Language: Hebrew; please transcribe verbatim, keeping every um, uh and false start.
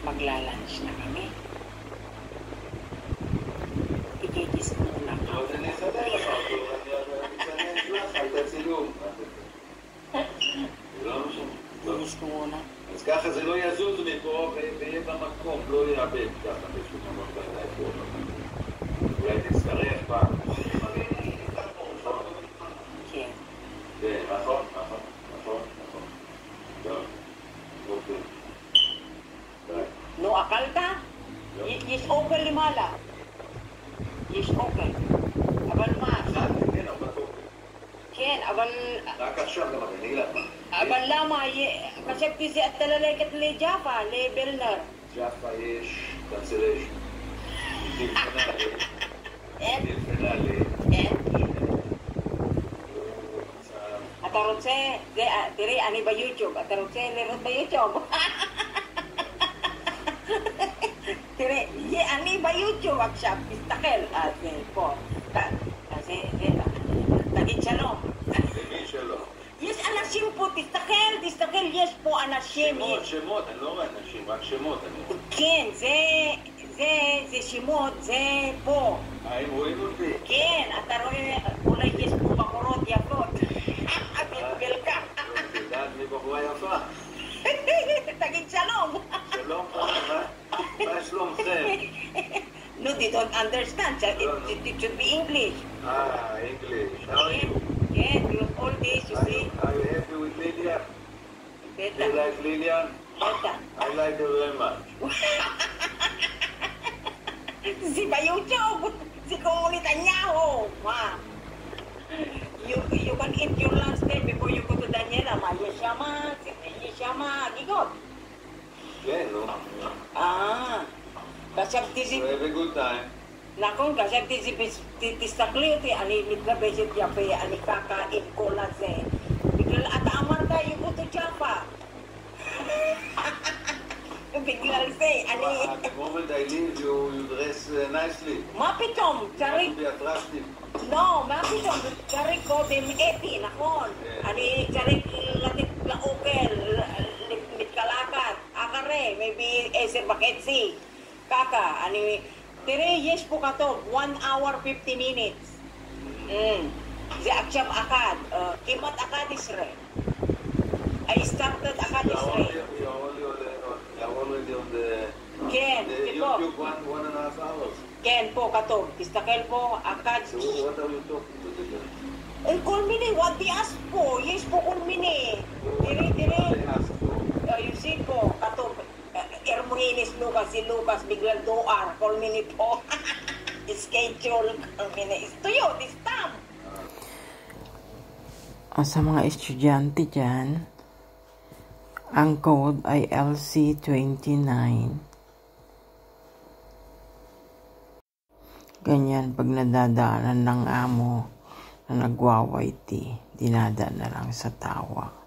Magla-lunch na kami. Ikikis muna ka. אז אני אסדר לך אותו, ואני אשלח לך את הצילום. זה לא משנה. Ikikis ko muna. אז ככה זה לא יזוז מפה ויהיה במקום, לא יאבד ככה בשביל ממש בידיים פה. אולי תצטרך פעם. כן. כן, נכון, נכון, נכון, נכון. טוב, אוקיי. ביי. נו, אכלת? יש אוכל למעלה. יש אוכל. אבל מה? אכלתי, כן, אבל אוקיי. כן, אבל... רק עכשיו גם אני אלך. אבל למה? חשבתי שאתה ללכת לג'אפה, לבלנר. ג'אפה יש קנסליישן. טלפנה לי. אין? טלפנה לי. אין? אתה רוצה, זה, תראי, אני ביוטיוב, אתה רוצה לראות ביוטיוב? תראי, אני ביוטיוב עכשיו, תסתכל, אז פה, אז זה, תגיד שלום. תגיד שלום. יש אנשים פה, תסתכל, תסתכל, יש פה אנשים. שמות, שמות, אני לא רואה אנשים, רק שמות אני רואה. כן, זה, זה, זה שמות, זה פה. אה, הם רואים אותי? כן, אתה רואה, אולי יש פה בחורות יפות. בלגה. את יודעת מי בחורה יפה? תגיד שלום. שלום, מה שלומכם? No, they don't understand. It, it, it should be English. Ah, English. How are you? Yeah, you all this, you Are see. you, are you happy with Lilian? Do you Better, like Lilian? better. I like her very much. Si ba YouTube? Si Comunita Netanyahu. Ma. You, you can eat your lunch there before you go to Daniela. Ma, Yeshama, Yeshama, Gigot. כן, נו. Ah. חשבתי זה... Have a good time. נכון, חשבתי זה... תסתכלי אותי, אני מתלבשת יפה, אני ככה עם כל הזה. בגלל אתה אמרת, you go to Jaffa. בגלל זה, אני... At the moment I leave you, you dress uh, nicely. מה פתאום? צריך... To be attractive. לא, מה פתאום? צריך קודם אתי, נכון? אני צריך לתת לאוכל, מתקלקת, אחרי, maybe עשר וחצי. ככה, אני... תראה, יש פה כתוב, one hour fifty minutes. זה עכשיו אחד, כמעט אחד עשרה. I started אחד עשרה. כן, פה. כן, פה כתוב, תסתכל פה, אחד... כל מיני, what they ask פה, יש פה כל מיני. תראה, תראה. You see פה, כתוב. Hermogenes Lucas, si Lucas biglang doar, call me po. Schedule, call me na istuyo, distam. Sa mga estudyante dyan, ang code ay L C twenty-nine. Ganyan, pag nadadaanan ng amo na nagwawaiti, dinadaan na lang sa tawa.